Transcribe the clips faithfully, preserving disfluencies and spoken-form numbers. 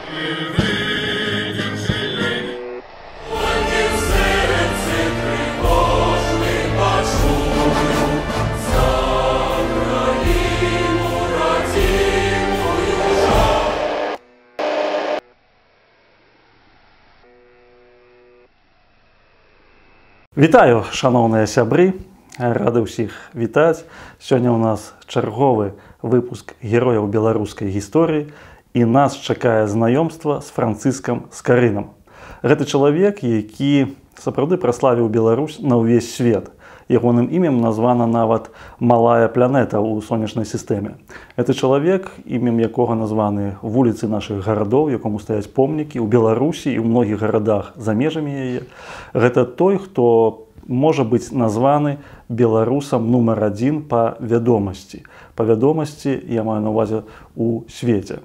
Вітаю, шановныя сябры, рады ўсіх вітаць. Сёння ў нас чарговы выпуск герояў беларускай гісторыі і нас чакае знаёмства з Францыскам Скарынам. Гэта чалавек, які сапраўды праславіў Беларусь на ўвесь свет. Ягоным імем названа нават малая планета ў сонечнай сістэме. Гэта чалавек, імем якога названы вуліцы нашых гарадоў, якому стаяць помнікі ў Беларусі і ў многіх гарадах за межамі яе. Гэта той, хто можа быць названы беларусам нумар адзін па вядомасці. Па вядомасці, я маю на ўвазе, у свеце.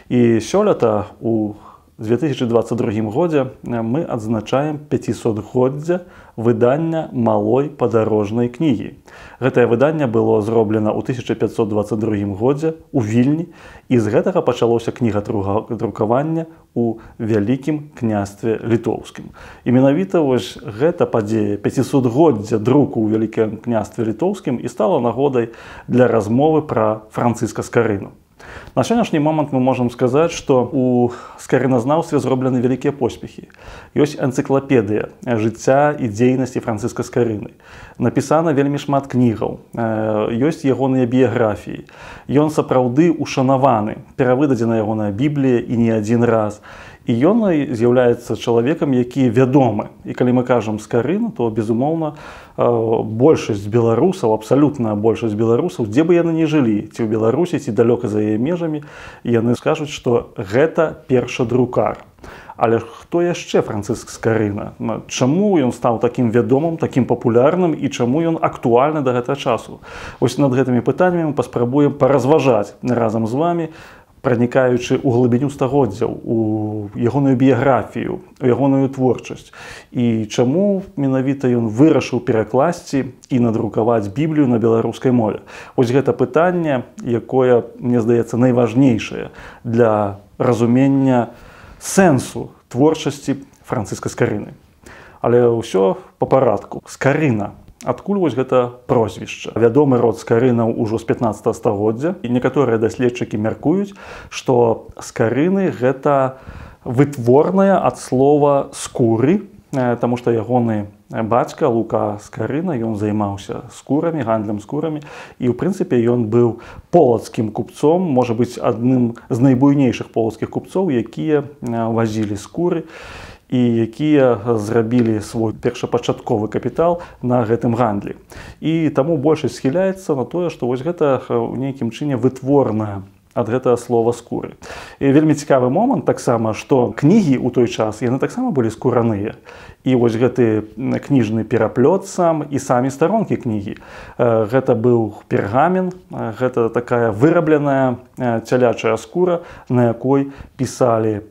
І сёлета у две тысячи двадцать другім годзе мы адзначаем пяцісотгоддзе выдання малой падарожнай кнігі. Гэтае выданне было зроблена ў тысяча пятьсот двадцать другім годзе у Вільні, і з гэтага пачалося кнігадрукавання у Вялікім княстве літоўскім. І менавіта вось гэта падзея пяцісотгоддзя друку ў Вялікім княстве літоўскім і стала нагодай для размовы пра Францыска Скарыну. На сённяшні момант мы можам сказаць, што ў скарыназнаўстве зроблены вялікія поспехі. Ёсць энцыклапедыя жыцця і дзейнасці Францыска Скарыны. Напісана вельмі шмат кнігаў, ёсць ягоныя біяграфіі. Ён сапраўды ушанаваны, перавыдадзена ягоная Біблія і не адзін раз. І ён з'яўляецца чалавекам, які вядомы. І калі мы кажам Скарына, то, безумоўна, большасць беларусаў, абсалютная большасць беларусаў, дзе бы яны не жылі, ці ў Беларусі, ці далёка за яе межамі, яны скажуць, што гэта першадрукар. Але хто яшчэ Францыск Скарына? Чаму ён стаў такім вядомым, такім папулярным і чаму ён актуальны да гэтага часу? Вось над гэтымі пытаннямі мы паспрабуем паразважаць разам з вамі, пранікаючы ў глыбіню стагоддзяў, у ягоную біяграфію, у ягоную творчасць. І чаму менавіта ён вырашыў перакласці і надрукаваць Біблію на беларускай мове. Вось гэта пытанне, якое, мне здаецца, найважнейшае для разумення сэнсу творчасці Францыска Скарыны. Але ўсё па парадку. Скарына. Адкуль вось гэта прозвішча? Вядомы род Скарынаў ужо з пятнаццатага стагоддзя. І некаторыя даследчыкі мяркуюць, што Скарыны гэта вытворная ад слова скуры, таму што ягоны бацька Лука Скарына, ён займаўся скурамі, гандлем скурамі, і ў прынцыпе ён быў полацкім купцом, можа быць адным з найбуйнейшых полацкіх купцоў, якія вазілі скуры і якія зрабілі свой першапачатковы капітал на гэтым гандлі. І таму большасць схіляецца на тое, што вось гэта ў нейкім чыне вытворная ад гэтага слова скуры. І вельмі цікавы момант таксама, што кнігі ў той час, яны таксама былі скураныя. І вось гэты кніжны пераплёт сам і самі старонкі кнігі. Гэта быў пергамен, гэта такая вырабленая цялячая скура, на якой пісалі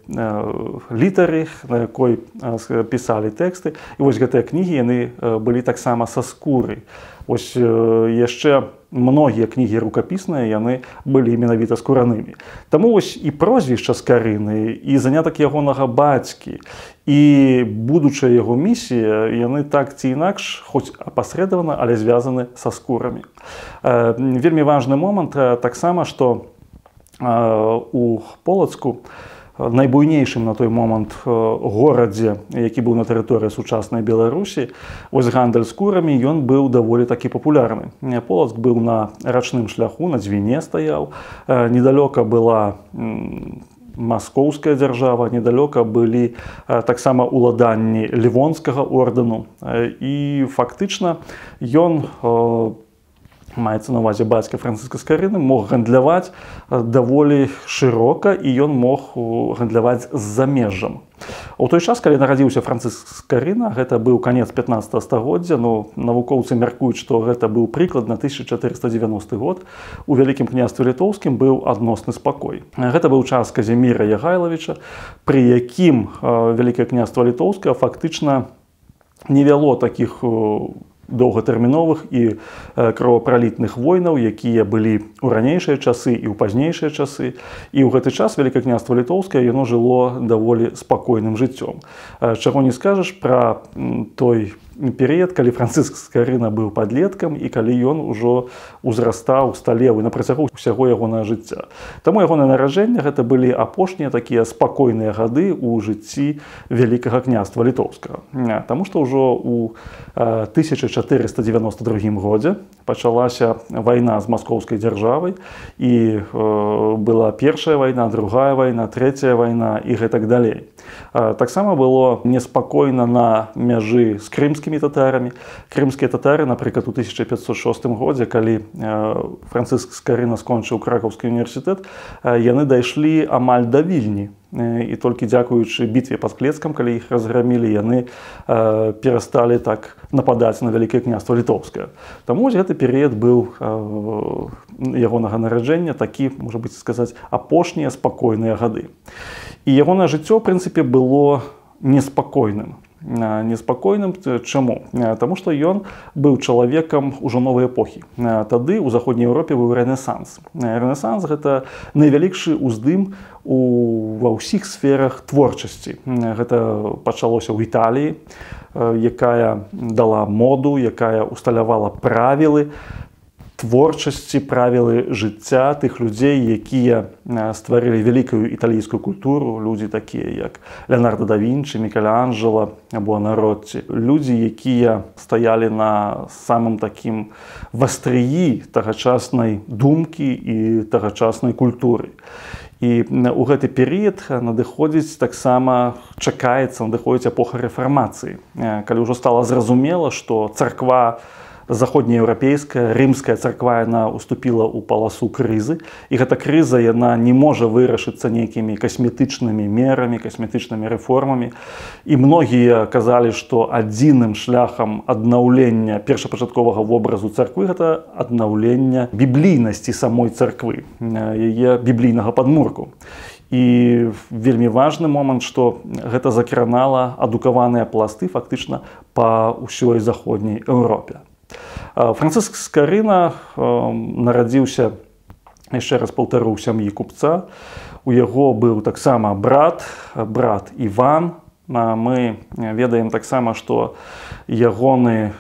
літары, на якой пісалі тэксты. І вось гэтыя кнігі, яны былі таксама са скуры. Вось яшчэ многія кнігі рукапісныя, яны былі менавіта скуранымі. Таму вось і прозвішча Скарыны, і занятак ягонага бацькі, і будучая яго місія, яны так ці інакш, хоць апасрэдавана, але звязаны са скурамі. Вельмі важны момант таксама, што у Полацку, найбуйнейшым на той момант горадзе, які быў на тэрыторыі сучаснай Беларусі, вось гандаль скурамі, ён быў даволі такі папулярны. Полацк быў на рачным шляху, на Дзвіне стаяў, недалёка была маскоўская дзяржава, недалёка былі таксама уладанні Лівонскага ордэну. І фактычна ён, маецца на ўвазе бацька Францыска Скарыны, мог гандляваць даволі шырока, і ён мог гандляваць з замежжам. У той час, калі нарадзіўся Францыск Скарына, гэта быў канец пятнаццатага стагоддзя, ну, навукоўцы мяркуюць, што гэта быў прыкладна тысяча чатырыста дзевяносты год. У Вялікім княстве літоўскім быў адносны спакой. Гэта быў час Казіміра Ягайлавіча, пры якім Вялікае княства літоўскае фактычна не вяло такіх доўгатэрміновых і кровапралітных войнаў, якія былі ў ранейшыя часы і ў пазнейшыя часы. І ў гэты час Вялікае княства Літоўскае яно жыло даволі спакойным жыццём. Чаго не скажаш пра той перыяд, калі Францыск Скарына быў падлеткам і калі ён ужо ўзрастаў, сталеў і на працягу ўсяго ягонага жыцця. Таму ягонае нараджэнне гэта былі апошнія такія спакойныя гады ў жыцці Вялікага княства Літоўскага. Таму што ўжо ў тысяча чатырыста дзевяноста другім годзе пачалася вайна з маскоўскай дзяржавай, і была першая вайна, другая вайна, трэцяя вайна і гэтак далей. Таксама было неспакойна на мяжы з крымскімі татарамі. Крымскія татары, напрыклад, у тысяча пятьсот шостым годзе, калі Францыск Скарына скончыў Кракаўскі універсітэт, яны дайшлі амаль да Вільні. І толькі дзякуючы бітве пад Клецкам, калі іх разграмілі, яны перасталі так нападаць на Вялікае княства Літоўскае. Таму гэты перыяд быў ягонага нараджэння такі, можа быць сказаць, апошнія спакойныя гады. І ягонае жыццё, ў прынцыпе, было неспакойным. Неспакойным чаму? Таму што ён быў чалавекам ужо новай эпохі. Тады ў заходняй Еўропе быў рэнесанс. Рэнесанс гэта найвялікшы ўздым ва ўсіх сферах творчасці. Гэта пачалося ў Італіі, якая дала моду, якая усталявала правілы творчасці, правілы жыцця тых людзей, якія стварылі вялікую італійскую культуру, людзі такія як Леонардо да Вінчы, Мікеланджела або Наротці. Людзі, якія стаялі на самым такім вастрыі тагачаснай думкі і тагачаснай культуры. І ў гэты перыяд надыходзіць таксама, чакаецца, надыходзіць эпоха рэфармацыі, калі ўжо стала зразумела, што царква заходнееўрапейская, рымская царква, яна уступіла ў паласу крызы, і гэта крыза, яна не можа вырашыцца нейкімі касметычнымі мерамі, касметычнымі рэформамі. І многія казалі, што адзіным шляхам аднаўлення першапачатковага вобразу царквы гэта аднаўлення біблійнасці самой царквы, яе біблійнага падмурку. І вельмі важны момант, што гэта закранала адукаваныя пласты фактычна па ўсёй заходняй Еўропе. Францыск Скарына нарадзіўся, яшчэ раз паўтару, у сям'і купца. У яго быў таксама брат, брат Іван. Мы ведаем таксама, што ягоны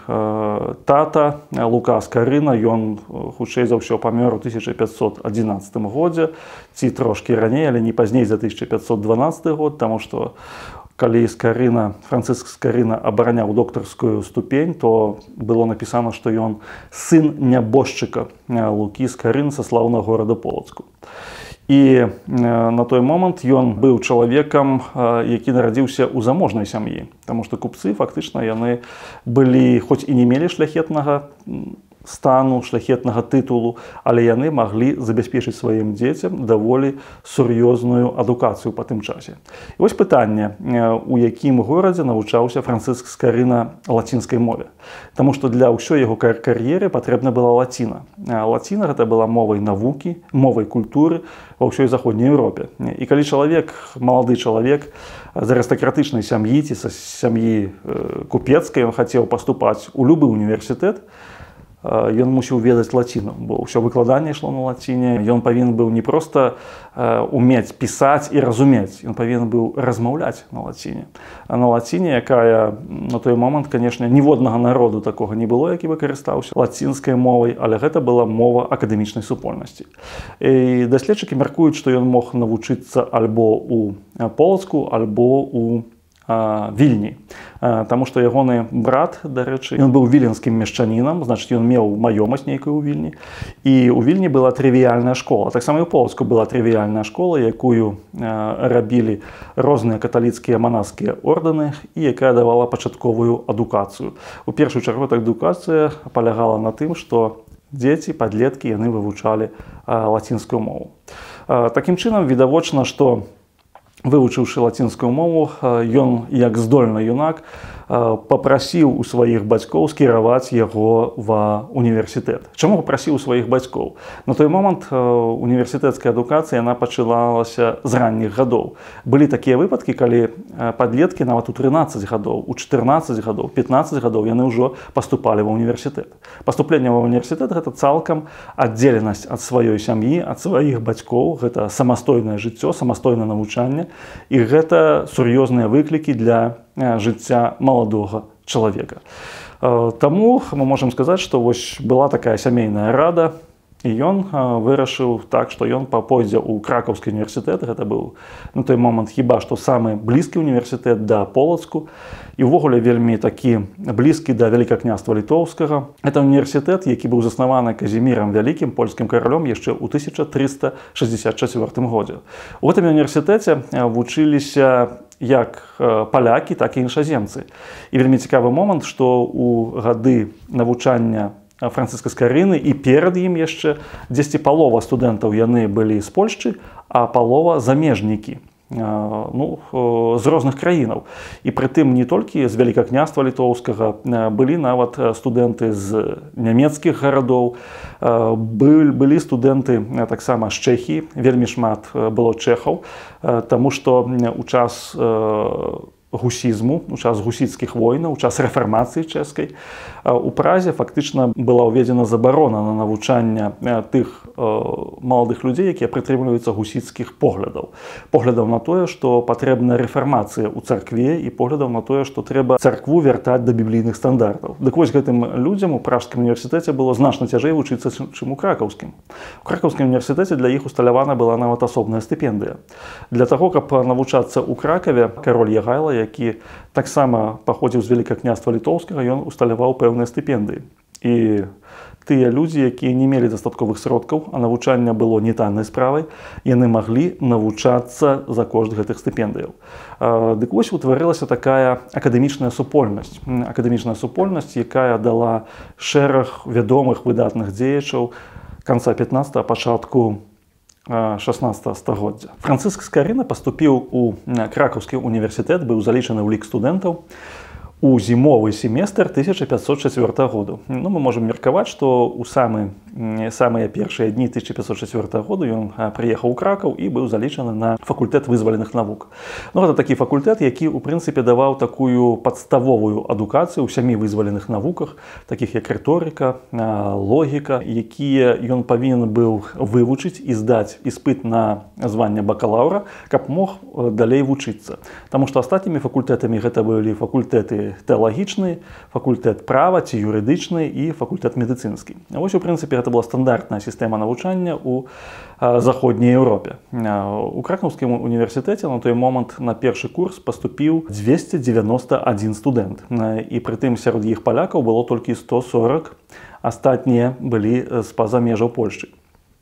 тата Лука Скарына, ён хутчэй за ўсё памёр у тысяча пятьсот адзінаццатым годзе, ці трошкі раней, але не пазней за тысяча пятьсот дванаццаты год, таму што калі Скарына, Францыск Скарына абараняў доктарскую ступень, то было напісана, што ён сын нябожчыка Лукі Скарыны са слаўнага горада Полацку. І на той момант ён быў чалавекам, які нарадзіўся ў заможнай сям'і, таму што купцы фактычна яны былі, хоць і не мелі шляхетнага стану, шляхетнага тытулу, але яны маглі забяспечыць сваім дзецям даволі сур'ёзную адукацыю па тым часе. І вось пытанне, у якім горадзе навучаўся Францыск Скарына лацінскай мове. Таму што для ўсёй яго кар'еры патрэбна была лаціна. Лаціна гэта была мовай навукі, мовай культуры ва ўсёй заходняй Еўропе. І калі чалавек, малады чалавек з арыстакратычнай сям'і ці са сям'і купецкай, ён хацеў паступаць у любы універсітэт, ён мусіў ведаць лаціну, бо ўсё выкладанне ішло на лаціне. Ён павінен быў не проста умець пісаць і разумець, ён павінен быў размаўляць на лаціне. А на лаціне, якая на той момант, канешне, ніводнага народу такога не было, які выкарыстаўся лацінскай мовай, але гэта была мова акадэмічнай супольнасці. І даследчыкі мяркуюць, што ён мог навучыцца альбо ў Полацку, альбо ў Вільні. Таму што ягоны брат, дарэчы, ён быў віленскім мешчанінам, значыць, ён меў маёмасць нейкую ў Вільні. І ў Вільні была трывіяльная школа. Таксама і ў Полацку была трывіяльная школа, якую рабілі розныя каталіцкія манаскія ордэны і якая давала пачатковую адукацыю. У першую чаргу эта адукацыя палягала на тым, што дзеці, падлеткі, яны вывучалі лацінскую мову. Такім чынам, відавочна, што вывучыўшы лацінскую мову, ён, як здольны юнак, папрасіў у сваіх бацькоў скіраваць яго ва універсітэт. Чаму папрасіў у сваіх бацькоў? На той момант універсітэцкая адукацыя яна пачалася з ранніх гадоў. Былі такія выпадкі, калі падлеткі нават у трынаццаць гадоў, у чатырнаццаць гадоў, пятнаццаць гадоў яны ўжо паступалі ва універсітэт. Паступленне ва універсітэт гэта цалкам аддзеленасць ад сваёй сям'і, ад сваіх бацькоў, гэта самастойнае жыццё, самастойнае навучанне, і гэта сур'ёзныя выклікі для жыцця маладога чалавека. Таму мы можам сказаць, што вось была такая сямейная рада, і ён вырашыў так, што ён пойдзе ў Кракаўскі універсітэт. Гэта быў на той момант хіба што самы блізкі універсітэт да Полацку і ўвогуле вельмі такі блізкі да Вялікага княства Літоўскага. Это універсітэт, які быў заснаваны Казімірам Вялікім, польскім каралём, яшчэ ў тысяча трыста шэсцьдзесят чацвёртым годзе. У гэтым універсітэце вучыліся як палякі, так і іншаземцы. І вельмі цікавы момант, што ў гады навучання Францыска Скарыны і перад ім яшчэ дзесьці палова студэнтаў яны былі з Польшчы, а палова замежнікі, ну, з розных краінаў. І прытым не толькі з Вялікага княства Літоўскага, былі нават студэнты з нямецкіх гарадоў, былі студэнты таксама з Чэхіі, вельмі шмат было чэхаў, таму што ў час гусізму, у час гусіцкіх войнаў, у час рэфармацыі чэшскай у Празе фактычна была ўведзена забарона на навучанне тых маладых людзей, якія прытрымліваюцца гусіцкіх поглядаў. Поглядаў на тое, што патрэбна рэфармацыя ў царкве, і поглядаў на тое, што трэба царкву вяртаць да біблійных стандартаў. Дык вось гэтым людзям у Пражскім універсітэце было значна цяжэй вучыцца, чым у Кракаўскім. У Кракаўскім універсітэце для іх усталявана была нават асобная стыпендыя. Для таго, каб навучацца ў Кракаве, кароль Ягайла, які таксама паходзіў з Вялікага княства Літоўскага, ён усталяваў пэўныя стыпендыі. І тыя людзі, якія не мелі дастатковых сродкаў, а навучанне было не таннай справай, яны маглі навучацца за кошт гэтых стыпендыяў. Дык вось утварылася такая акадэмічная супольнасць. Акадэмічная супольнасць, якая дала шэраг вядомых выдатных дзеячаў канца пятнаццатага, пачатку шаснаццатага стагоддзя. Францыск Скарына паступіў у Кракаўскі універсітэт, быў залічаны ў лік студэнтаў у зімовы семестр тысяча пятьсот чацвёртага году. Ну, мы можам меркаваць, што ў самы, самыя першыя дні тысяча пятьсот чацвёртага году ён прыехаў у Кракаў і быў залічаны на факультэт вызваленых навук. Ну, гэта такі факультэт, які, у прынцыпе, даваў такую падставовую адукацыю ў сямі вызваленых навуках, такіх як рыторыка, логіка, якія ён павінен быў вывучыць і здаць іспыт на званне бакалаўра, каб мог далей вучыцца. Таму што астатнімі факультэтамі гэта былі факультэты тэалагічны, факультэт права ці юрыдычны і факультэт медыцынскі. Вось, у прынцыпе, гэта была стандартная сістэма навучання ў заходняй Еўропе. У Кракаўскім універсітэце на той момант на першы курс паступіў дзвесце дзевяноста адзін студэнт. І прытым сярод іх палякаў было толькі сто сорак, астатнія былі з-па-за межаў Польшчы.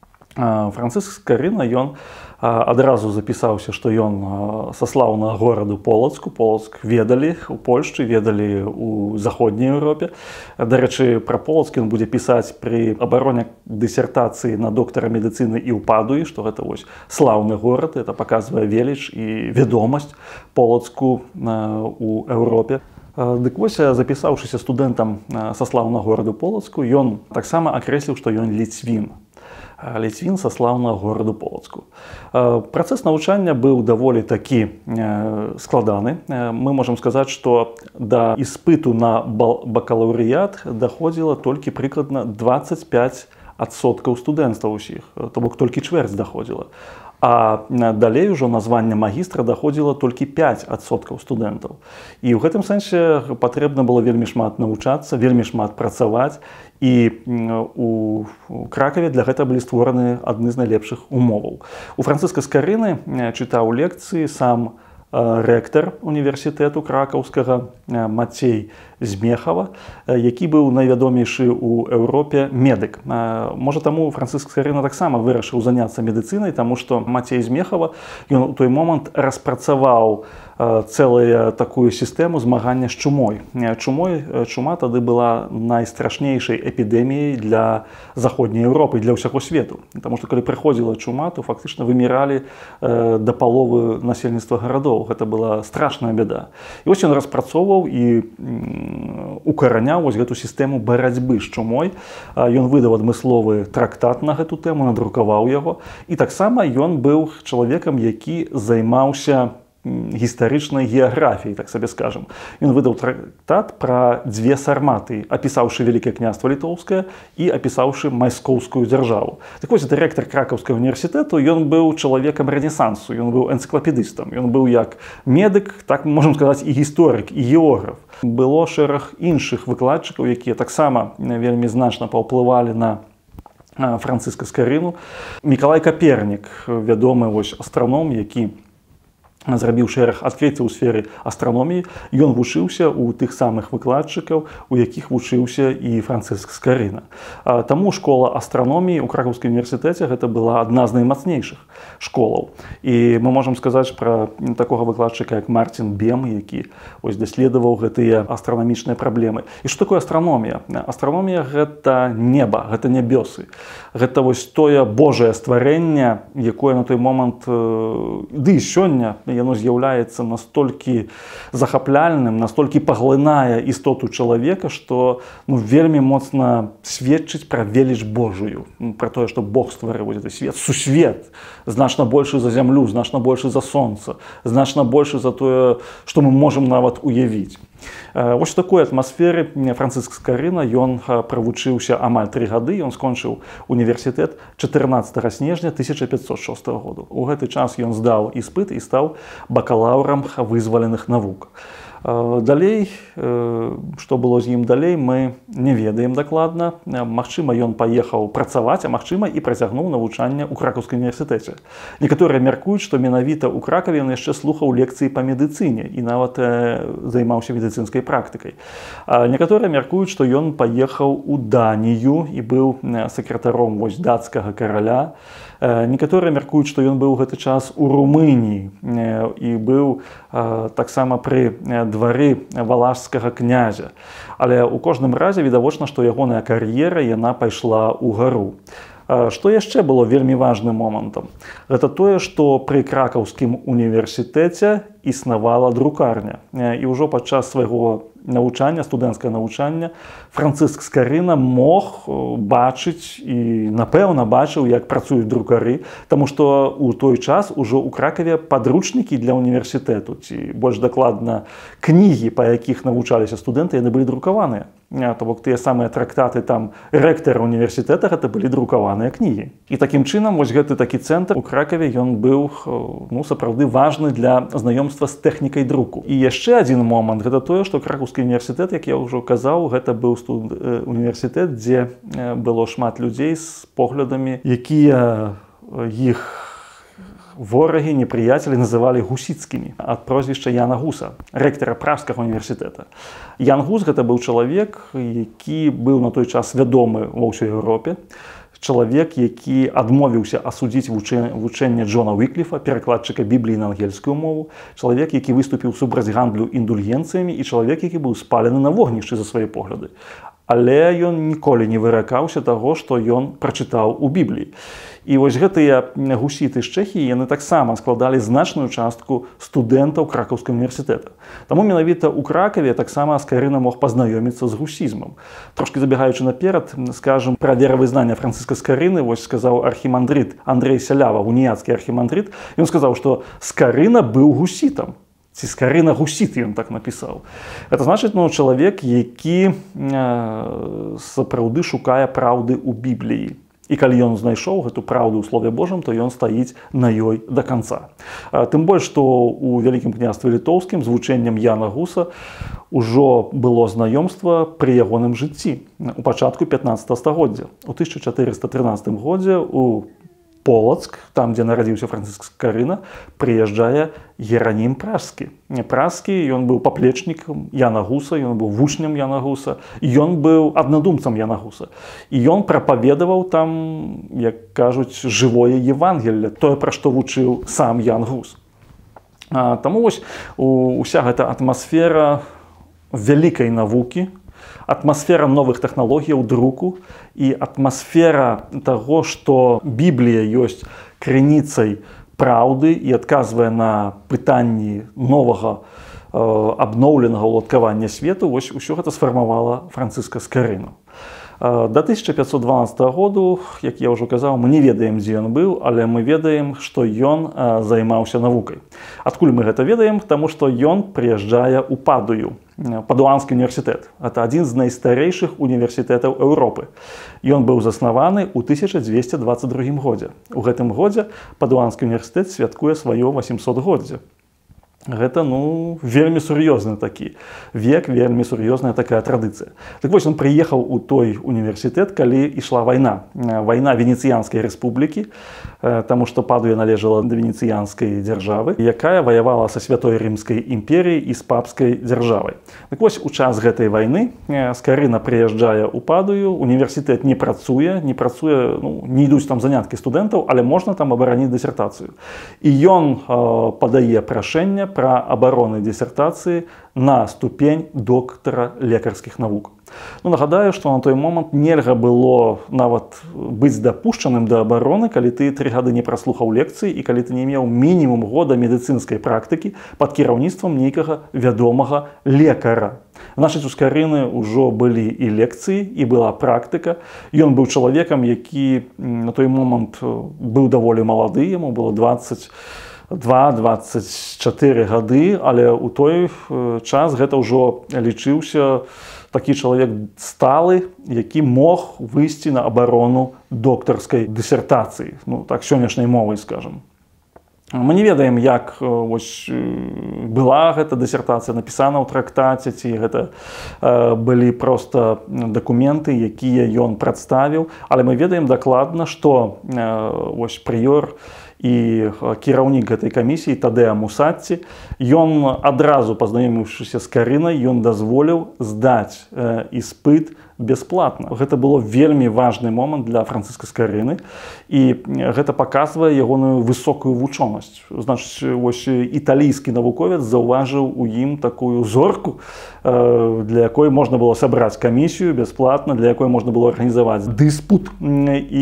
Францыск Скарына, ён адразу запісаўся, што ён са слаўнага гораду Полацку. Полацк ведалі ў Польшчы, ведалі ў заходняй Еўропе. Дарэчы, пра Полацк ён будзе пісаць пры абароне дысертацыі на доктара медыцыны і ў Падуі, што гэта вось слаўны горад, это паказвае веліч і вядомасць Полацку ў Еўропе. Дык вось, запісаўшыся студэнтам са слаўнага гораду Полацку, ён таксама акрэсліў, што ён ліцвін. Ліцвін са слаўнага гораду Полацку. Працэс навучання быў даволі такі складаны. Мы можам сказаць, што да іспыту на бакалаўрыят даходзіла толькі прыкладна дваццаць пяць адсоткаў студэнцтва ўсіх, то бок толькі чвэрць даходзіла. А далей ужо на званне магістра даходзіла толькі пяць адсоткаў студэнтаў. І ў гэтым сэнсе патрэбна было вельмі шмат навучацца, вельмі шмат працаваць. І у Кракаве для гэта былі створаны адны з найлепшых умоваў. У Францыска Скарыны чытаў лекцыі сам рэктар універсітэту кракаўскага Мацей Змехава, які быў найвядомейшы ў Еўропе медык. Можа, таму Францыск Скарына таксама вырашыў заняцца медыцынай, таму што Мацей Змехава, ён у той момант распрацаваў цэлую такую сістэму змагання з чумой. Чумой чума тады была найстрашнейшай эпідэміяй для заходняй Еўропы, для ўсяго свету. Таму што калі прыходзіла чума, то фактычна выміралі да паловы насельніцтва гарадоў. Гэта была страшная бяда. І вось ён распрацоўваў і укараняў вось гэту сістэму барацьбы з чумой. Ён выдаў адмысловы трактат на гэту тэму, надрукаваў яго. І таксама ён быў чалавекам, які займаўся гістарычнай геаграфіяй, так сабе скажам. Ён выдаў трактат пра дзве сарматы, апісаўшы Вялікае княства Літоўскае і апісаўшы майскоўскую дзяржаву. Так вось, дырэктар Кракаўскага універсітэту, ён быў чалавекам рэнесансу, ён быў энцыклапедыстам, ён быў як медык, так можам сказаць, і гісторык, і географ. Было шэраг іншых выкладчыкаў, якія таксама вельмі значна паўплывалі на Францыска Скарыну. Мікалай Капернік, вядомы вось астраном, які зрабіў шэраг адкрыццяў у сферы астраноміі, ён вучыўся ў тых самых выкладчыкаў, у якіх вучыўся і Францыск Скарына. Таму школа астраноміі ў Кракаўскім універсітэце гэта была адна з наймацнейшых школаў. І мы можам сказаць пра такога выкладчыка, як Мартин Бем, які ось даследаваў гэтыя астранамічныя праблемы. І што такое астраномія? Астраномія гэта неба, гэта нябёсы. Гэта вось тое Божае стварэнне, якое на той момант, ды і сёння, яно з'яўляецца настолькі захапляльным, настолькі паглынае істоту чалавека, што ну, вельмі моцна сведчыць пра веліч Божую, пра тое, што Бог стварыў гэты свет, сусвет, значна большы за зямлю, значна большы за сонца, значна большы за тое, што мы можам нават уявіць. Вось у такой атмасферы Францыск Скарына, ён правучыўся амаль тры гады, ён скончыў універсітэт чатырнаццатага снежня тысяча пятьсот шостага году. У гэты час ён здаў іспыт і стаў бакалаўрам вызваленых навук. Далей, што было з ім далей, мы не ведаем дакладна. Магчыма, ён паехаў працаваць, а магчыма, і працягнуў навучанне ў Кракаўскім універсітэце. Некаторыя мяркуюць, што менавіта ў Кракаве ён яшчэ слухаў лекцыі па медыцыне і нават займаўся медыцынскай практыкай. Некаторыя мяркуюць, што ён паехаў у Данію і быў сакратаром вось дацкага караля. Некаторыя мяркуюць, што ён быў гэты час у Румыніі і быў таксама пры двары валашскага князя. Але ў кожным разе відавочна, што ягоная кар'ера яна пайшла ўгару. Што яшчэ было вельмі важным момантам? Гэта тое, што пры Кракаўскім універсітэце існавала друкарня. І ўжо падчас свайго навучання, студэнцкае навучання, Францыск Скарына мог бачыць і, напэўна, бачыў, як працуюць друкары, таму што ў той час ужо ў Кракаве падручнікі для універсітэту, ці больш дакладна кнігі, па якіх навучаліся студэнты, яны былі друкаваныя. То бок тыя самыя трактаты там рэктара універсітэта, гэта былі друкаваныя кнігі. І такім чынам вось гэты такі цэнтр у Кракаве, ён быў ну, сапраўды важны для знаёмства з тэхнікай друку. І яшчэ адзін момант, гэта тое, што Кракаўскі універсітэт, як я ўжо казаў, гэта быў студ... універсітэт, дзе было шмат людзей з поглядамі, якія іх ворагі, непрыяцелі называлі гусіцкімі ад прозвішча Яна Гуса, рэктара Пражскага універсітэта. Ян Гус гэта быў чалавек, які быў на той час вядомы ва ўсёй Еўропе. Чалавек, які адмовіўся асудзіць вучэнне Джона Уікліфа, перакладчыка Бібліі на ангельскую мову, чалавек, які выступіў супраць гандлю індульгенцыямі і чалавек, які быў спалены на вогнішчы за свае погляды. Але ён ніколі не выракаўся таго, што ён прачытаў у Бібліі. І вось гэтыя гусіты з Чэхіі, яны таксама складалі значную частку студэнтаў Кракаўскага універсітэта. Таму менавіта ў Кракаве таксама Скарына мог пазнаёміцца з гусізмам. Трошкі забегаючы наперад, скажам, пра веравызнанне Францыска Скарыны, вось сказаў архімандрыт Андрэй Сялява, уніяцкі архімандрыт, ён сказаў, што Скарына быў гусітам. Ці Скарына гусіт, ён так напісаў. Гэта значыць, ну, чалавек, які э, сапраўды шукае праўды ў Бібліі. І калі ён знайшоў гэту праўду ў Слове Божым, то ён стаіць на ёй да канца. Тым больш, што ў Вялікім княстве Літоўскім з вучэннем Яна Гуса ўжо было знаёмства пры ягоным жыцці у пачатку пятнаццатага стагоддзя. У тысяча чатырыста трынаццатым годзе у Полацк, там, дзе нарадзіўся Францыск Скарына, прыязджае Геранім Пражскі. Пражскі, ён быў паплечнікам Яна Гуса, ён быў вучнем Яна Гуса, ён быў аднадумцам Яна Гуса. І ён прапаведаваў там, як кажуць, жывое Евангелле, тое, пра што вучыў сам Ян Гус. Таму вось уся гэта атмасфера вялікай навукі, атмасфера новых тэхналогіяў друку і атмасфера таго, што Біблія ёсць крыніцай праўды і адказвае на пытанні новага абноўленага ўладкавання свету, вось усё гэта сфармавала Францыска Скарына. Да тысяча пятьсот дванадцатага году, як я ўжо казаў, мы не ведаем, дзе ён быў, але мы ведаем, што ён займаўся навукай. Адкуль мы гэта ведаем? Таму што ён прыязджае ў Падую, Падуанскі універсітэт. Гэта адзін з найстарэйшых універсітэтаў Еўропы. Ён быў заснаваны ў тысяча дзвесце дваццаць другім годзе. У гэтым годзе Падуанскі універсітэт святкуе сваё восемсотгоддзе. Гэта, ну, вельмі сур'ёзны такі век, вельмі сур'ёзная такая традыцыя. Так вось, ён прыехаў у той універсітэт, калі ішла вайна. Вайна Венецыянскай рэспублікі, таму што Падуя належала да венецыянскай дзяржавы, якая ваявала са Святой Рымскай імперіяй і з папскай дзяржавай. Так вось, у час гэтай вайны Скарына прыязджае ў Падую, універсітэт не працуе, не працуе, ну, не ідуць там заняткі студэнтаў, але можна там абараніць дысертацыю. І ён э, падае прашэнне пра абароны дысертацыі на ступень доктара лекарскіх навук. Ну, нагадаю, што на той момант нельга было нават быць дапушчаным да абароны, калі ты тры гады не праслухаў лекцыі і калі ты не меў мінімум года медыцынскай практыкі пад кіраўніцтвам нейкага вядомага лекара. Значыць, у Скарыны ўжо былі і лекцыі, і была практыка. Ён быў чалавекам, які на той момант быў даволі малады, яму было дваццаць два — дваццаць чатыры гады, але ў той час гэта ўжо лічыўся такі чалавек сталы, які мог выйсці на абарону доктарскай дысертацыі, ну так сённяшняй мовай скажам. Мы не ведаем, як ось, была гэта дысертацыя напісана ў трактаце, ці гэта э, былі проста дакументы, якія ён прадставіў, але мы ведаем дакладна, што э, ось прыёр і кіраўнік гэтай камісіі Тадеа Мусатці, ён адразу пазнаёміўшыся з Скарынай, ён дазволіў здаць э, іспыт бясплатна. Гэта было вельмі важны момант для Францыска Скарыны, і гэта паказвае ягоную высокую вучонасць. Значыць, ось італійскі навуковец заўважыў у ім такую зорку, э, для якой можна было сабраць камісію бясплатна, для якой можна было арганізаваць дыспут, і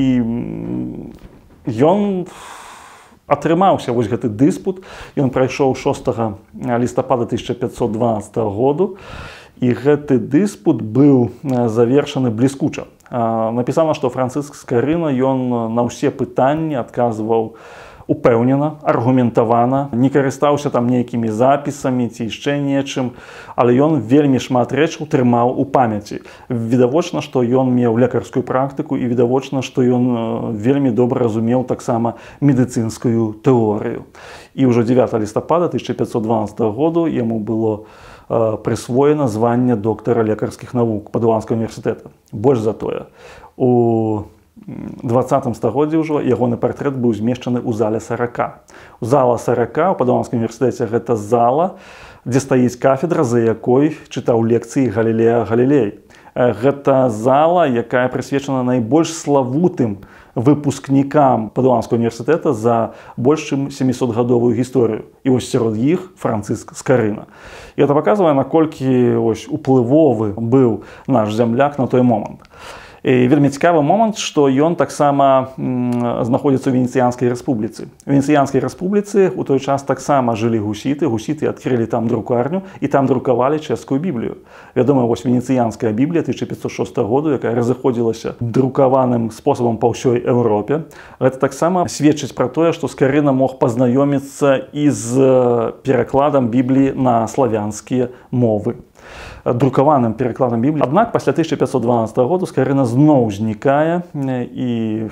ён атрымаўся вось гэты дыспут. Ён прайшоў шостага лістапада тысяча пятьсот дванадцатага году, і гэты дыспут быў завершаны бліскуча. Напісана, што Францыск Скарына ён на ўсе пытанні адказваў упэўнена, аргументавана, не карыстаўся там нейкімі запісамі ці яшчэ нечым, але ён вельмі шмат рэчаў трымаў у памяці. Відавочна, што ён меў лекарскую практыку, і відавочна, што ён вельмі добра разумеў таксама медыцынскую тэорыю. І ўжо дзевятага лістапада тысяча пятьсот дванадцатага году яму было э, прысвоена званне доктара лекарскіх навук Падуанскага універсітэта. Больш за тое, у двадцатым стагоддзі ўжо ягоны партрэт быў змешчаны ў зале сарака. У зала сарака ў Падуанскім універсітэце гэта зала, дзе стаіць кафедра, за якой чытаў лекцыі Галілея Галілей. Гэта зала, якая прысвечана найбольш славутым выпускнікам Падуанскага універсітэта за больш чым сямісотгадовую гісторыю. І вось сярод іх Францыск Скарына. І гэта паказвае, наколькі ось уплывовы быў наш зямляк на той момант. І вельмі цікавы момант, што ён таксама знаходзіцца ў Венецыянскай рэспубліцы. У Венецыянскай рэспубліцы ў той час таксама жылі гусіты, гусіты адкрылі там друкарню і там друкавалі чэшскую біблію. Вядома, вось Венецыянская біблія тысяча пятьсот шостага году, якая разыходзілася друкаваным спосабам па ўсёй Еўропе. Гэта таксама сведчыць пра тое, што Скарына мог пазнаёміцца і з перакладам бібліі на славянскія мовы, друкаваным перакладам бібліі. Аднак пасля тысяча пятьсот дванадцатага году Скарына зноў знікае, і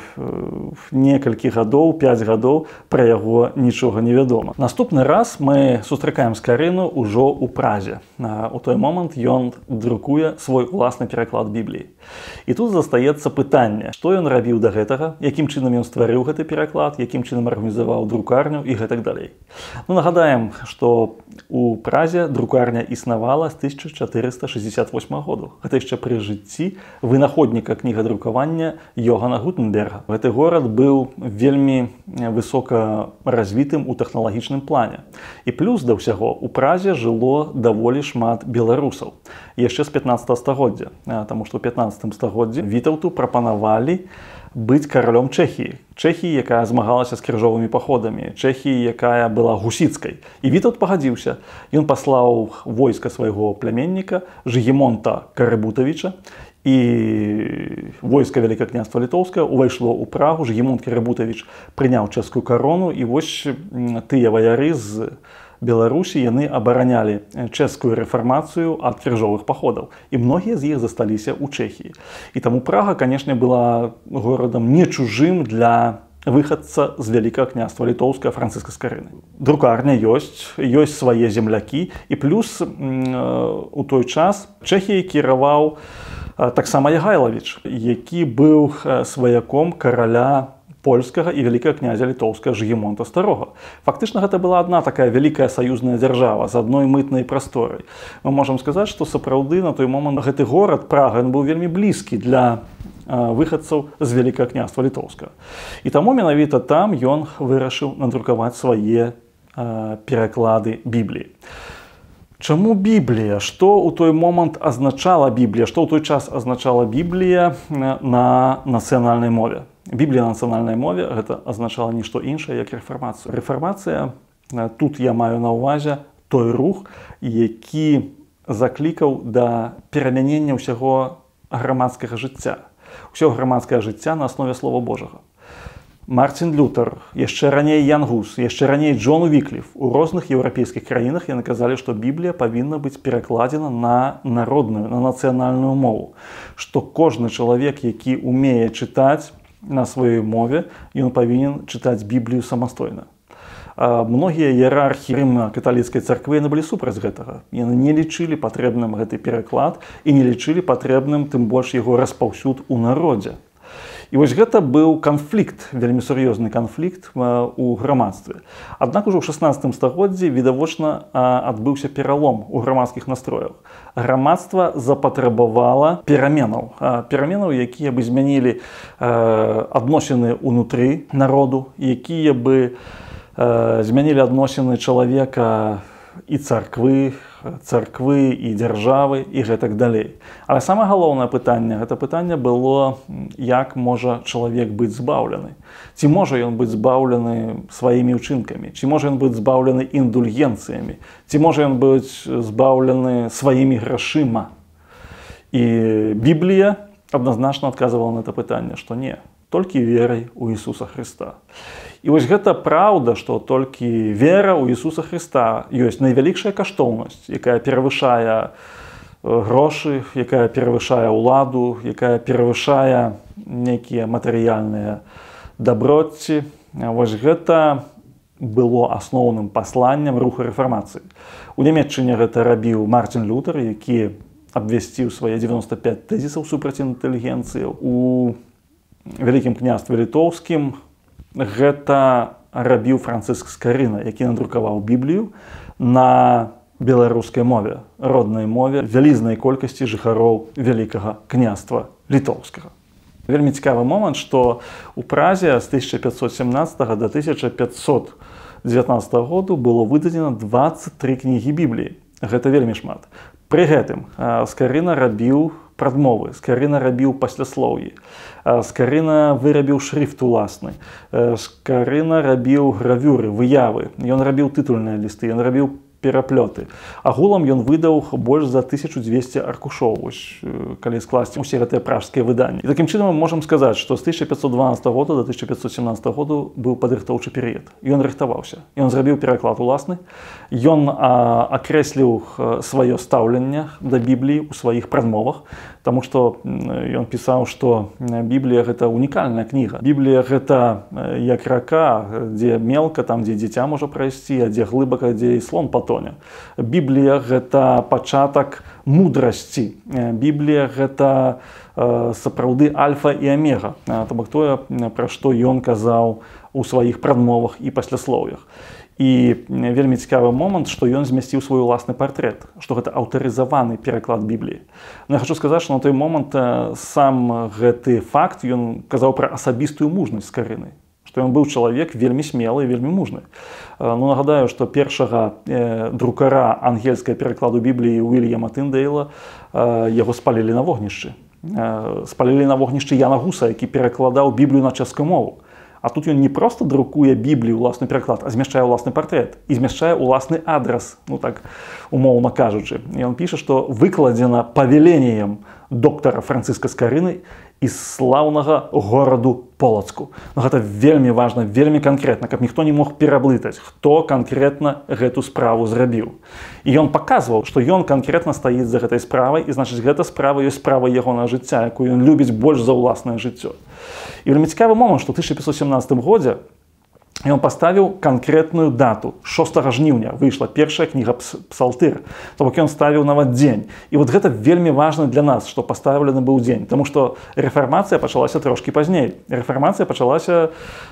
некалькі гадоў, пяць гадоў пра яго нічога не вядома. Наступны раз мы сустракаем Скарыну ўжо ў Празе. У той момант ён друкуе свой уласны пераклад бібліі. І тут застаецца пытанне, што ён рабіў да гэтага, якім чынам ён стварыў гэты пераклад, якім чынам арганізаваў друкарню і гэтак далей. Ну, нагадаем, што у Празе друкарня існавала з тысяча чатырыста шестьдесят восьмага году. Гэта яшчэ пры жыцці вынаходніка кнігадрукавання Йогана Гутенберга. Гэты горад быў вельмі высока развітым у тэхналагічным плане. І плюс да ўсяго у Празе жыло даволі шмат беларусаў. Яшчэ з пятнаццатага стагоддзя, таму што ў пятнаццатым стагоддзі Вітаўту прапанавалі быць каралём Чэхіі. Чэхіі, якая змагалася з крыжовымі паходамі, Чэхіі, якая была гусіцкай. І Вітаўт пагадзіўся. Ён паслаў войска свайго пляменніка Жыгімонта Карыбутавіча, і войска Вялікае княства Літоўскае увайшло ў Прагу. Жыгімонт Карыбутавіч прыняў чэшскую карону, і вось тыя ваяры з Беларусі яны абаранялі чэшскую рэфармацыю ад крыжовых паходаў. І многія з іх засталіся ў Чэхіі. І таму Прага, канешне, была горадам не чужым для выхадца з Вялікага княства Літоўскае Францыска Скарыны. Друкарня ёсць, ёсць свае землякі, і плюс у той час Чэхіяй кіраваў таксама Ягайлавіч, які быў сваяком караля польскага і вялікага князя літоўскага Жыгімонта Старога. Фактычна гэта была адна такая вялікая саюзная дзяржава з адной мытнай прасторай. Мы можам сказаць, што сапраўды на той момант гэты горад Прага быў вельмі блізкі для выхадцаў з Вялікага княства Літоўскага. І таму менавіта там ён вырашыў надрукаваць свае пераклады Бібліі. Чаму Біблія? Што ў той момант азначала Біблія? Што ў той час азначала Біблія на нацыянальнай мове? Біблія на нацыянальнай мове гэта азначала нішто іншае, як рэфармацыю. Рэфармацыя, тут я маю на ўвазе той рух, які заклікаў да перамянення ўсяго грамадскага жыцця. Усё грамадскае жыцця на аснове Слова Божага. Мартин Лютер, яшчэ раней Ян Гус, яшчэ раней Джон Уікліф. У розных еўрапейскіх краінах яны казалі, што Біблія павінна быць перакладзена на народную, на нацыянальную мову. Што кожны чалавек, які умее чытаць на сваёй мове, ён павінен чытаць Біблію самастойна. Многія іерархі рыма-каталіцкай царквы яны былі супраць гэтага. Яны не лічылі патрэбным гэты пераклад і не лічылі патрэбным тым больш яго распаўсюд у народзе. І вось гэта быў канфлікт, вельмі сур'ёзны канфлікт у грамадстве. Аднак ужо ў шаснаццатым стагоддзі відавочна адбыўся пералом у грамадскіх настроях. Грамадства запатрабавала пераменаў. Пераменаў, якія бы змянілі адносіны ўнутры народу, якія бы змянілі адносіны чалавека і царквы, царквы і дзяржавы і гэтак далей. Але самае галоўнае пытанне, гэта пытанне было, як можа чалавек быць збаўлены. Ці можа ён быць збаўлены сваімі ўчынкамі, ці можа ён быць збаўлены індульгенцыямі, ці можа ён быць збаўлены сваімі грашыма. І Біблія адназначна адказвала на гэта пытанне, што не, толькі верай у Ісуса Хрыста. І вось гэта праўда, што толькі вера ў Ісуса Хрыста ёсць найвялікшая каштоўнасць, якая перавышае грошы, якая перавышае ўладу, якая перавышае нейкія матэрыяльныя даброцці. Вось гэта было асноўным пасланнем руха рэфармацыі. У Нямецчыне гэта рабіў Мартин Лютер, які абвясціў свае дзевяноста пяць тэзісаў супраць інтэлігенцыі. У Вялікім княстве Літоўскім гэта рабіў Францыск Скарына, які надрукаваў Біблію на беларускай мове, роднай мове вялізнай колькасці жыхароў Вялікага княства Літоўскага. Вельмі цікавы момант, што ў Празе з тысяча пятьсот семнадцатага да тысяча пятьсот дзевятнаццатага году было выдадзена дваццаць тры кнігі Бібліі. Гэта вельмі шмат. Пры гэтым Скарына рабіў прадмовы, Скарына рабіў пасляслоўі, Скарына вырабіў шрыфт уласны, Скарына рабіў гравюры, выявы, ён рабіў тытульныя лісты, ён рабіў пераплёты. Агулам ён выдаў больш за тысячу дзвесце аркушоў, калі скласці усе гэтыя пражскія выданні. І такім чынам мы можам сказаць, што з тысяча пятьсот дванаццатага года да тысяча пятьсот семнадцатага году быў падрыхтоўчы перыяд. Ён рыхтаваўся, ён зрабіў пераклад уласны, ён акрэсліў сваё стаўленне да Бібліі ў сваіх прадмовах, таму што ён пісаў, што Біблія гэта унікальная кніга. Біблія гэта як рака, дзе мелка, там дзе дзіця можа прайсці, а дзе глыбака, дзе і слон патоне. Біблія гэта пачатак мудрасці. Біблія гэта сапраўды альфа і омега. То бок тое, пра што ён казаў у сваіх прадмовах і пасляслоўях. І вельмі цікавы момант, што ён змясціў свой уласны партрэт, што гэта аўтарызаваны пераклад Бібліі. Но я хочу сказаць, што на той момант сам гэты факт ён казаў пра асабістую мужнасць Скарыны, што ён быў чалавек вельмі смелы і вельмі мужны. Ну, нагадаю, што першага э, друкара ангельскага перакладу Бібліі Уільяма Тындейла э, яго спалілі на вогнішчы. Э, спалілі на вогнішчы Яна Гуса, які перакладаў Біблію на чэшскую мову. А тут ён не проста друкуе Біблію, уласны пераклад, а змяшчае ўласны партрэт і змяшчае ўласны адрас, ну так умоўна кажучы. І ён піша, што выкладзена павеленнем доктара Францыска Скарыны из слаўнага гораду Полацку. Но гэта вельмі важна, вельмі канкрэтна, каб ніхто не мог пераблытаць, хто канкрэтна гэту справу зрабіў. І ён паказваў, што ён канкрэтна стаіць за гэтай справай, і значыць, гэта справа ёсць справа ягонага жыцця, якую ён любіць больш за ўласнае жыццё. І вельмі цікавы момант, што ў тысяча пятьсот семнадцатым годзе ён паставіў канкрэтную дату. шостага жніўня выйшла першая кніга Псалтыр. То бок ён ставіў нават дзень. І вот гэта вельмі важна для нас, што паставлены быў дзень. Таму што рэфармацыя пачалася трошкі пазней. Рэфармацыя пачалася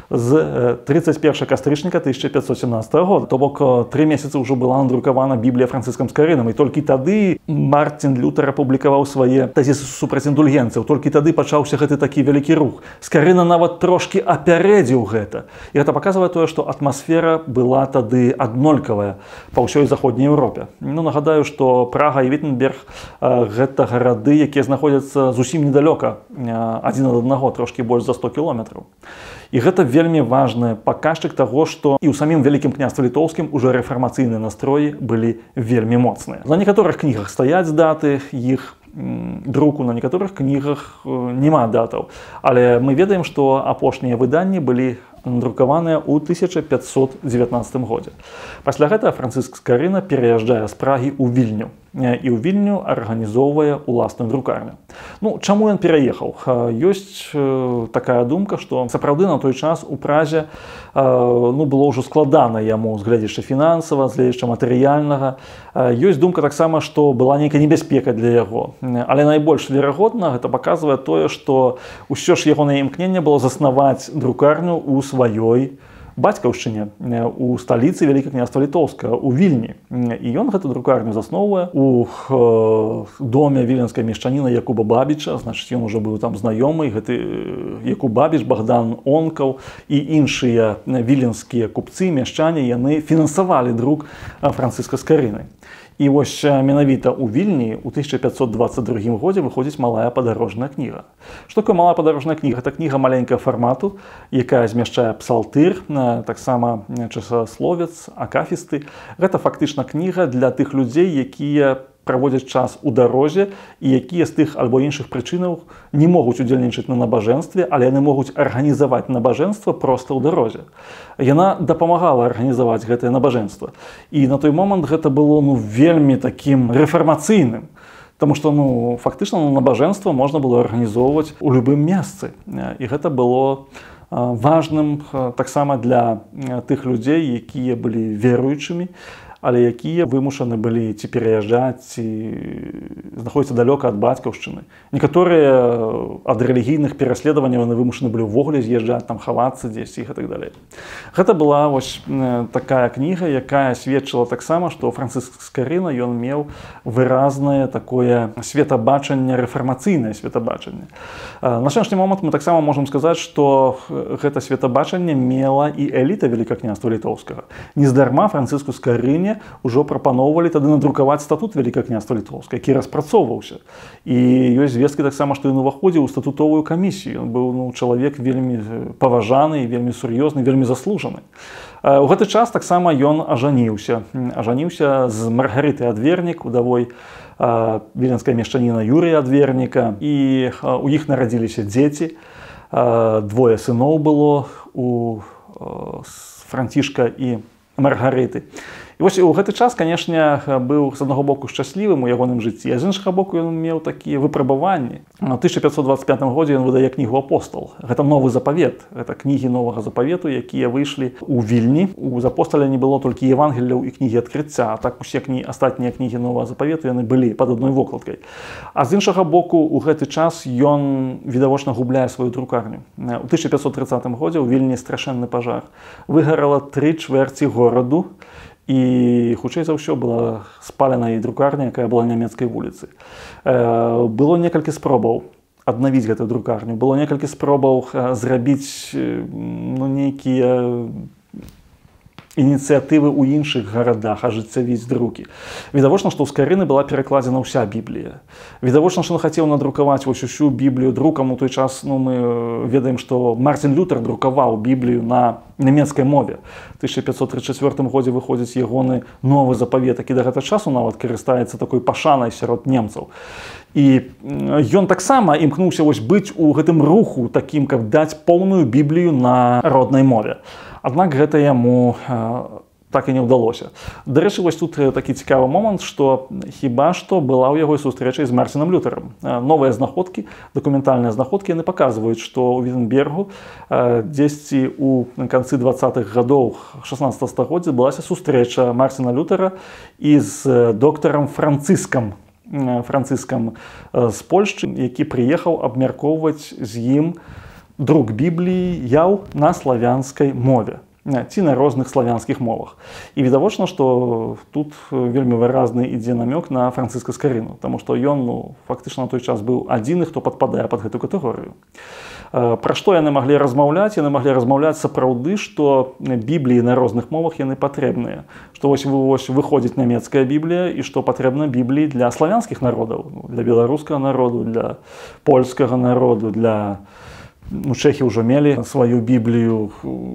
з тридцать первого кастрычніка тысяча пятьсот семнадцатого года. То бок тры месяцы ўжо была надрукавана Біблія Францыскам Скарынам. І толькі тады Мартин Лютер апублікаваў свае тэзісы супраць індульгенцыяў. Толькі тады пачаўся гэты такі вялікі рух. Скарына нават трошкі апярэдзіў гэта. І гэта паказвае тое, што атмасфера была тады аднолькавая па ўсёй заходняй Еўропе. Ну, нагадаю, што Прага і Віттенберг гэта гарады, якія знаходзяцца зусім недалёка адзін ад аднаго, трошкі больш за сто кіламетраў. І гэта вельмі важны паказчык таго, што і ў самім Вялікім княстве літоўскім ужо рэфармацыйныя настроі былі вельмі моцныя. На некаторых кнігах стаяць даты іх друку, на некаторых кнігах няма датаў. Але мы ведаем, што апошнія выданні былі надрукаваныя ў тысяча пятьсот девятнадцатым годзе. Пасля гэтага Францыск Скарына пераязджае з Прагі ў Вільню. І ў Вільню арганізоўвае ўласную друкарню. Ну, чаму ён пераехаў? Ёсць такая думка, што сапраўды на той час у Празе ну, было ўжо складана яму з гледзяча фінансава, з гледзяча матэрыяльнага. Ёсць думка таксама, што была нейкая небяспека для яго. Але найбольш верагодна гэта паказвае тое, што ўсё ж ягонае імкненне было заснаваць друкарню ў сваёй бацькаўшчыне, у сталіцы Вялікага княства Літоўскага, у Вільні. І ён гэту друкарню засноўвае у доме віленскага мешчаніна Якуба Бабіча, значыць, ён ужо быў там знаёмы, гэты Якуб Бабіч, Богдан Онкаў і іншыя віленскія купцы, мяшчане, яны фінансавалі друк Францыска Скарыны. І вось менавіта ў Вільні ў тысяча пятьсот двадцать другім годзе выходзіць малая падарожная кніга. Што такое малая падарожная кніга? Гэта кніга маленькага фармату, якая змяшчае псалтыр, таксама часасловец, акафісты. Гэта фактычна кніга для тых людзей, якія праводзяць час у дарозе і якія з тых альбо іншых прычынаў не могуць удзельнічаць на набажэнстве, але яны могуць арганізаваць набажэнства проста ў дарозе. Яна дапамагала арганізаваць гэтае набажэнства. І на той момант гэта было ну, вельмі такім рэфармацыйным. Таму што ну, фактычна набажэнства можна было арганізоўваць у любым месцы. І гэта было важным таксама для тых людзей, якія былі веруючымі, але якія вымушаны былі ці пераязджаць, ці знаходзяцца далёка ад бацькаўшчыны. Некаторыя ад рэлігійных пераследаванняў яны вымушаны былі ўвогуле з'язджаць, там хавацца дзесьці і так далей. Гэта была вось такая кніга, якая сведчыла таксама, што Францыск Скарына ён меў выразнае такое светабачанне, рэфармацыйнае светабачанне. На сённяшні момант мы таксама можам сказаць, што гэта светабачанне мела і эліта Вялікага княства Літоўскага. Нездарма Францыску Скарыне ўжо прапаноўвалі тады надрукаваць статут Вялікага княства Літоўскага, які распрацоўваўся. І ёсць звесткі таксама, што ён уваходзіў у статутовую камісію. Ён быў ну, чалавек вельмі паважаны, вельмі сур'ёзны, вельмі заслужаны. У гэты час таксама ён ажаніўся. Ажаніўся з Маргарытай Адвернік, удавой віленскага мешчаніна Юрыя Адверніка. І у іх нарадзіліся дзеці. Двое сыноў было у Францішка і Маргарыты. І І вось у гэты час, канешне, быў з аднаго боку шчаслівым у ягоным жыцці, а з іншага боку ён меў такія выпрабаванні. У тысяча пятьсот двадцать пятым годзе ён выдае кнігу «Апостол». Гэта новы запавет, гэта кнігі новага запавету, якія выйшлі ў Вільні. У апосталя не было толькі Евангеліяў і кнігі адкрыцця, а так усе кні... астатнія кнігі новага запавету яны былі пад адной вокладкай. А з іншага боку, у гэты час ён відавочна губляе сваю друкарню. У тысяча пятьсот тридцатым годзе ў Вільні страшэнны пажар. Выгарала тры чвэрці гораду, і хутчэй за ўсё была спалена і друкарня, якая была на нямецкай вуліцы. Было некалькі спробаў аднавіць гэтую друкарню, было некалькі спробаў зрабіць ну, нейкія ініцыятывы ў іншых гарадах, ажыццявіць друкі. Відавочна, што ў Скарыны была перакладзена ўся Біблія. Відавочна, што ён хацеў надрукаваць вось усю Біблію друкам. У той час ну, мы ведаем, што Мартин Лютер друкаваў Біблію на нямецкай мове. У тысяча пятьсот тридцать четвёртым годзе выходзіць ягоны новы запавет, які да гэтага часу нават карыстаецца такой пашанай сярод немцаў. І ён таксама імкнуўся вось быць у гэтым руху такім, каб даць поўную Біблію на роднай мове. Аднак гэта яму э, так і не ўдалося. Дарэчы, вось тут такі цікавы момант, што хіба што была ў яго сустрэча з Мартинам Лютэрам. Новыя знаходкі, дакументальныя знаходкі, яны паказваюць, што ў Вітенбергу э, дзесьці ў канцы двадцатых гадоў шаснаццатага стагоддзя адбылася сустрэча Мартина Лютэра і з доктарам Францыскам, Францыскам э, з Польшчы, які прыехаў абмяркоўваць з ім друк Бібліі яў на славянскай мове ці на розных славянскіх мовах. І відавочна, што тут вельмі выразны ідзе намёк на Францыска Скарыну, таму што ён ну, фактычна на той час быў адзіны, хто падпадае пад гэту катэгорыю. Пра што яны маглі размаўляць? Яны маглі размаўляць сапраўды, што Бібліі на розных мовах яны патрэбныя. Што вось, вось выходзіць нямецкая Біблія і што патрэбна Бібліі для славянскіх народаў, для беларускага народу, для польскага народу, для Ну, чэхі ўжо мелі сваю Біблію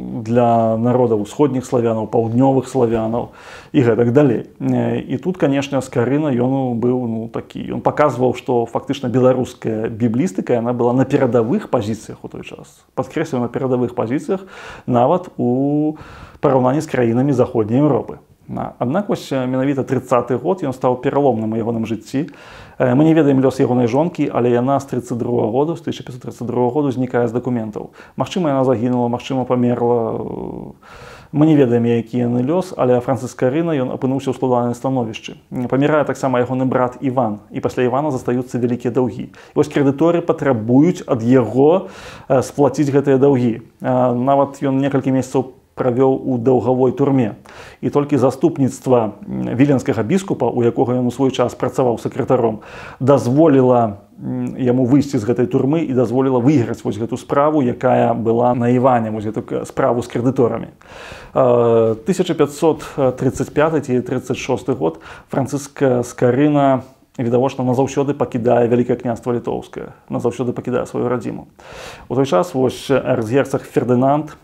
для народаў усходніх славянаў, паўднёвых славянаў і гэтак далей. І тут, канешне, Скарына ён быў ну, такі. Ён паказваў, што фактычна беларуская біблістыка яна была на перадавых пазіцыях у той час. Падкрэсліў на перадавых пазіцыях нават у параўнанні з краінамі заходняй Еўропы. Аднак вось менавіта трыццаты год ён стаў пераломным у ягоным жыцці. Мы не ведаем лёс ягонай жонкі, але яна з трыццаць другога году, з тысяча пятьсот тридцать другога году знікае з дакументаў. Магчыма, яна загінула, магчыма, памерла. Мы не ведаем, які яны лёс, але Францыск Скарына ён апынуўся ў складаным становішчы. Памірае таксама ягоны брат Іван, і пасля Івана застаюцца вялікія даўгі. І вось крэдыторы патрабуюць ад яго сплаціць гэтыя даўгі. Нават ён некалькі месяцаў правёў у даўгавой турме. І толькі заступніцтва віленскага біскупа, у якога ён у свой час працаваў сакратаром, дазволіла яму выйсці з гэтай турмы і дазволіла выйграць вось гэту справу, якая была на Іване, вось гэту справу з крэдыторамі. тысяча пятьсот тридцать пяты ці тридцать шосты год Францыск Скарына відавочна назаўсёды пакідае Вялікае княства Літоўскае, назаўсёды пакідае сваю радзіму. У той час вось эрцгерцаг Фердынанд,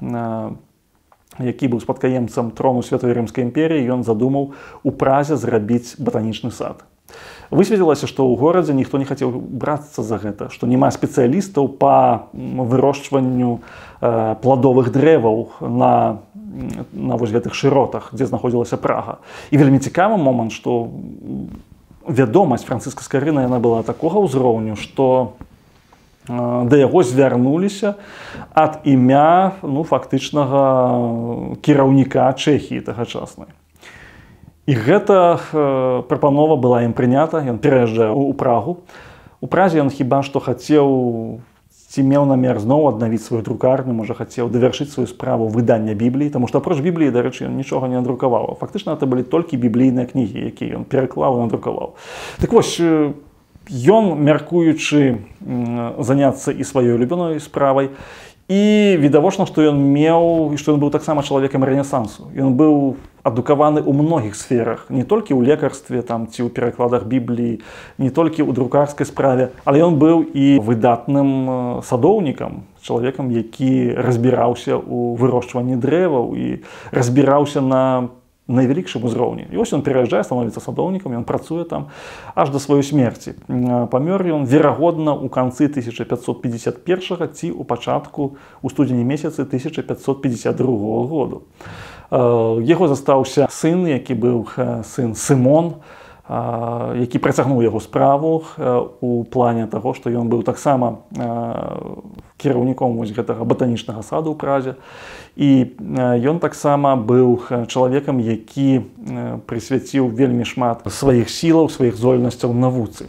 які быў спадкаемцам трону Святой Рымскай імперіі, ён задумаў у Празе зрабіць батанічны сад. Высветлілася, што ў горадзе ніхто не хацеў брацца за гэта, што няма спецыялістаў па вырошчванню э, пладовых дрэваў на, на вось гэтых шыротах, дзе знаходзілася Прага. І вельмі цікавы момант, што вядомасць Францыска Скарына яна была такога ўзроўню, што да яго звярнуліся ад імя ну, фактычнага кіраўніка Чэхіі тагачаснай. І гэта э, прапанова была ім прынята, ён пераязджае ў Прагу. У Празе ён хіба што хацеў ці меў намер зноў аднавіць сваю друкарню, можа хацеў давяршыць сваю справу выдання Бібліі, таму што апроч Бібліі, дарэчы, ён нічога не надрукаваў. Фактычна гэта былі толькі біблійныя кнігі, якія ён пераклаў і надрукаваў. Так вось, ён, мяркуючы заняцца і сваёй улюбёнай справай, і відавочна, што ён меў, і што ён быў таксама чалавекам рэнесансу. Ён быў адукаваны ў многіх сферах, не толькі ў лекарстве там, ці ў перакладах Бібліі, не толькі ў друкарскай справе, але ён быў і выдатным садоўнікам, чалавекам, які разбіраўся ў вырошчванні дрэваў і разбіраўся на найвялікшым узроўні. І вось ён пераязджае, становіцца садоўнікам, ён працуе там аж да сваёй смерці. Памёр ён, верагодна, у канцы тысяча пятьсот пятьдесят первага ці ў пачатку, у студзені месяцы тысяча пятьсот пятьдесят другога году. Яго застаўся сын, які быў сын Сымон, які працягнуў яго справу у плане таго, што ён быў таксама кіраўніком вось гэтага батанічнага саду ў Празе. І ён таксама быў чалавекам, які прысвяціў вельмі шмат сваіх сілаў, сваіх здольнасцяў навуцы.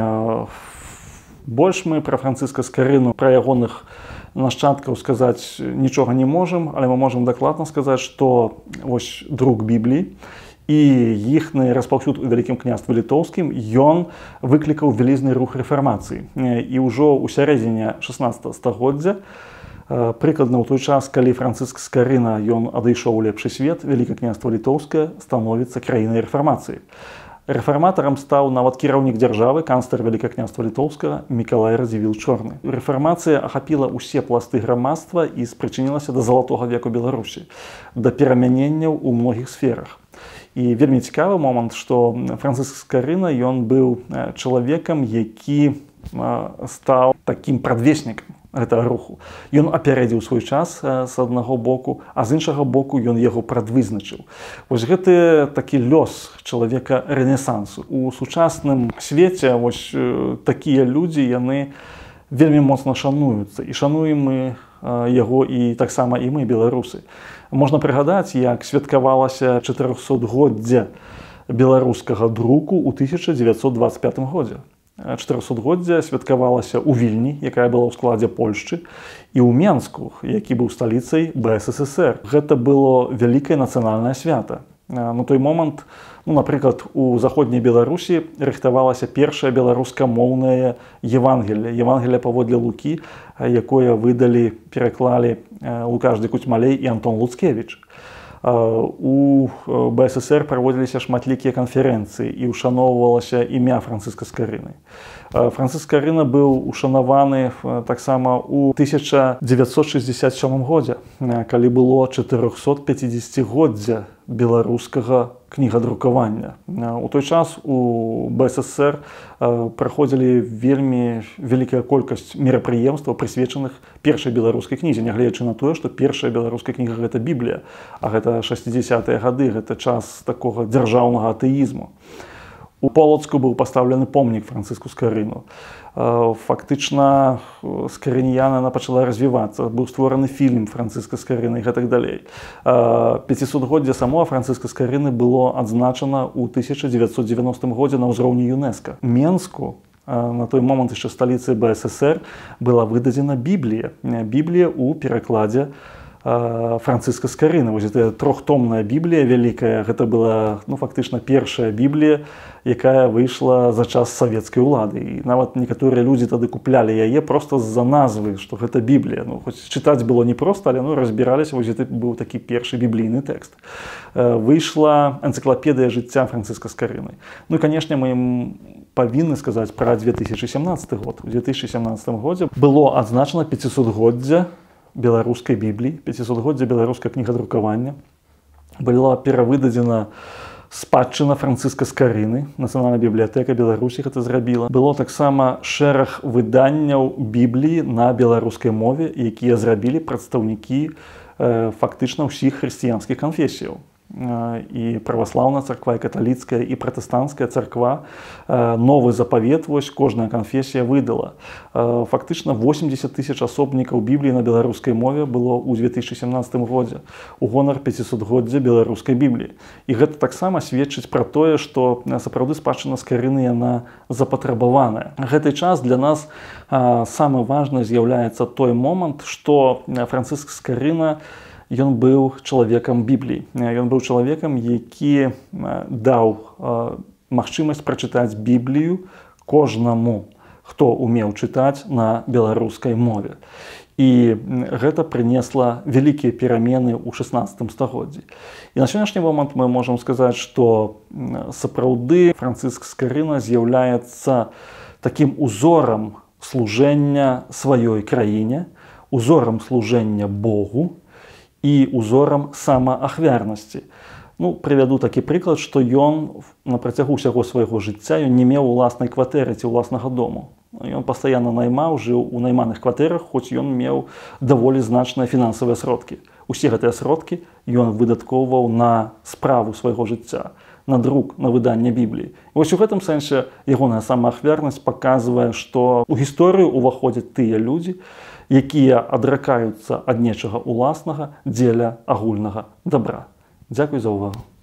Больш мы пра Францыска Скарыну, пра ягоных нашчадкаў сказаць нічога не можам, але мы можам дакладна сказаць, што вось друк Бібліі і іхны распаўсюд у Вялікім княстве літоўскім ён выклікаў вялізны рух рэфармацыі. І ўжо ў сярэдзіне шаснаццатага стагоддзя, прыкладна ў той час, калі Францыск Скарына ён адышоў у лепшы свет, Вялікае княства літоўскае становіцца краінай рэфармацыі. Рэфарматарам стаў нават кіраўнік дзяржавы, канцлер Вялікае княства літоўскага Мікалай Радзівіл Чорны. Рэфармацыя ахапіла ўсе пласты грамадства і спрычынілася да залатога веку Беларусі, да перамяненняў у многіх сферах. І вельмі цікавы момант, што Францыск Скарына ён быў чалавекам, які стаў такім прадвеснікам гэтага руху. Ён апярэдзіў свой час з аднаго боку, а з іншага боку ён яго прадвызначыў. Вось гэты такі лёс чалавека рэнесансу. У сучасным свеце вось такія людзі, яны вельмі моцна шануюцца. І шануем мы яго і таксама і мы, беларусы. Можна прыгадаць, як святкавалася чатырохсотгоддзе беларускага друку ў тысяча дзевяцьсот дваццаць пятым годзе. чатырохсотгоддзе святкавалася ў Вільні, якая была ў складзе Польшчы, і ў Менску, які быў сталіцай Бэ Эс Эс Эс Эр. Гэта было вялікае нацыянальнае свята. На той момант, ну, напрыклад, у заходняй Беларусі рыхтавалася першае беларускамоўнае Евангелле. Евангелле паводле Лукі, якое выдалі, пераклалі Лукаш Куцмалей і Антон Луцкевіч. У Бэ Эс Эс Эр праводзіліся шматлікія канферэнцыі і ушаноўвалася імя Францыска Скарыны. Францыск Скарына быў ушанаваны таксама ў тысяча дзевяцьсот шэсцьдзесят сёмым годзе, калі было чатырохсотпяцідзесяцігоддзе беларускага кнігадрукавання. У той час у Бэ Эс Эс Эр праходзілі вельмі вялікая колькасць мерапрыемстваў, прысвечаных першай беларускай кнізе, нягледзячы на тое, што першая беларуская кніга — гэта Біблія, а гэта шэсцідзесятыя гады, гэта час такога дзяржаўнага атэізму. У Полацку быў пастаўлены помнік Францыску Скарыну. Фактычна скарыніяна она пачала развівацца. Быў створаны фільм Францыска Скарыны і гэтак далей. пяцісотгоддзе самога Францыска Скарыны было адзначана ў тысяча дзевяцьсот девяностым годзе на ўзроўні ЮНЕСКА. Менску, на той момант яшчэ сталіцы Бэ Эс Эс Эр, была выдадзена Біблія. Біблія ў перакладзе Францыска Скарыны. Вось гэта трохтомная Біблія вялікая, гэта была, ну, фактычна першая Біблія, якая выйшла за час савецкай улады. І нават некаторыя людзі тады куплялі яе проста з-за назвы, што гэта Біблія. Ну, хоць чытаць было непроста, але ну, разбіраліся, вось гэта быў такі першы біблійны тэкст. Выйшла энцыклапедыя жыцця Францыска Скарыны. Ну і, канешне, мы павінны сказаць пра две тысячи семнадцаты год. У две тысячи семнадцатым годзе было адзначана пяцісотгоддзе беларускай Бібліі, пяцісотгоддзе беларускага кнігадрукавання. Была перавыдадзена спадчына Францыска Скарыны, Нацыянальная бібліятэка Беларусі гэта зрабіла. Было таксама шэраг выданняў Бібліі на беларускай мове, якія зрабілі прадстаўнікі э, фактычна ўсіх хрысціянскіх канфесіяў. І праваслаўная царква, і каталіцкая, і пратэстанцкая царква. Новы запавет вось кожная канфесія выдала. Фактычна восемьдесят тысяч асобнікаў Бібліі на беларускай мове было ў две тысячи семнадцатым годзе у гонар пяцісотгоддзя беларускай Бібліі. І гэта таксама сведчыць пра тое, што сапраўды спадчына Скарыны яна запатрабаваная. Гэты час для нас самы важны з'яўляецца той момант, што Францыск Скарына ён быў чалавекам Бібліі. Ён быў чалавекам, які даў магчымасць прачытаць Біблію кожнаму, хто умеў чытаць на беларускай мове. І гэта прынесла вялікія перамены ў шаснаццатым стагоддзі. І на сённяшні момант мы можам сказаць, што сапраўды Францыск Скарына з'яўляецца такім узорам служэння сваёй краіне, узорам служэння Богу, і узорам самаахвярнасці. Ну, прывяду такі прыклад, што ён на працягу ўсяго свайго жыцця ён не меў уласнай кватэры ці ўласнага дому. Ён пастаянна наймаў, жыў у найманых кватэрах, хоць ён меў даволі значныя фінансавыя сродкі. Усе гэтыя сродкі ён выдаткоўваў на справу свайго жыцця, на друк, на выданне Бібліі. І вось у гэтым сэнсе ягоная самаахвярнасць паказвае, што ў гісторыю ўваходзяць тыя людзі, якія адракаюцца ад нечага ўласнага дзеля агульнага дабра. Дзякуй за ўвагу.